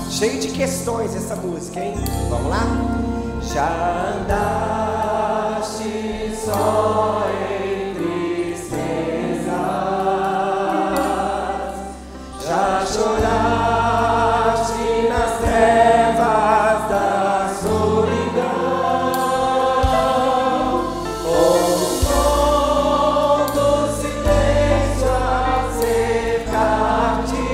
Cheio de questões essa música, hein? Vamos lá? Já andaste só em tristezas, já choraste nas trevas da solidão, ou do silêncio a cercar-te,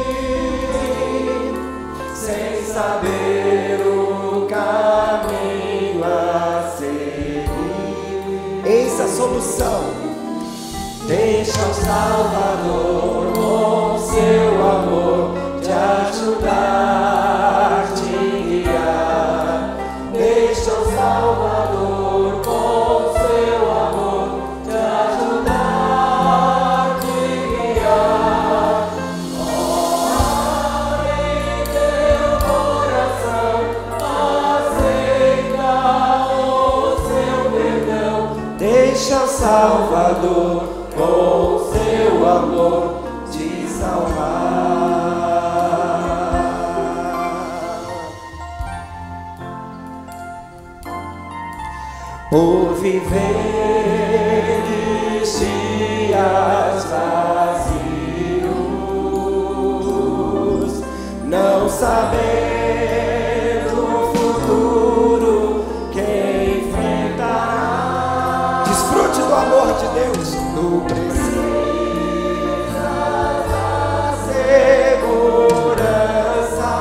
sem saber o caminho a seguir. Eis a solução. Deixa o Salvador com seu amor te ajudar, te guiar. Deixa o Salvador com seu amor te ajudar, te guiar. Abre teu coração, aceita o seu perdão. Deixa o Salvador com seu amor te salvar. Por viver dias vazios, não saber do futuro que enfrentar. Desfrute do amor de Deus. Tu precisas da segurança,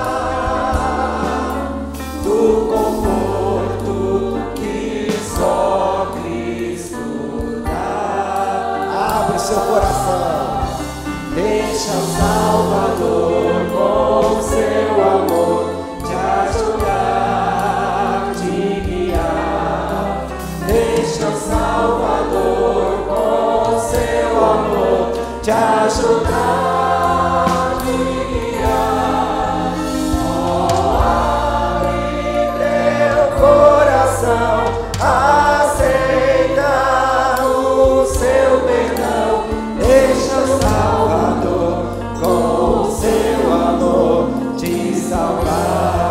do conforto que só Cristo dá. Abre seu coração. Deixa o Salvador com seu amor te ajudar, te guiar. Deixa o Salvador com seu amor te ajudar, te guiar. Oh, abre teu coração, aceita o seu perdão. Deixa o Salvador com seu amor te salvar.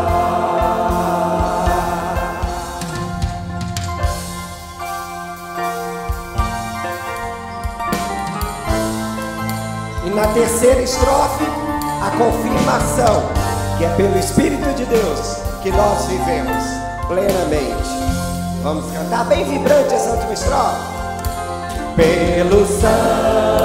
E na terceira estrofe, a confirmação que é pelo Espírito de Deus que nós vivemos plenamente. Vamos cantar bem vibrante essa última estrofe. Pelo sangue